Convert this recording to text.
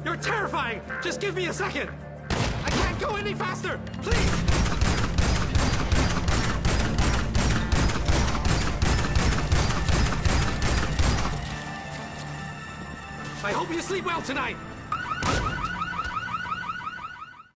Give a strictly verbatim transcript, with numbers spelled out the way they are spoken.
You're terrifying! Just give me a second! I can't go any faster! Please! I hope you sleep well tonight!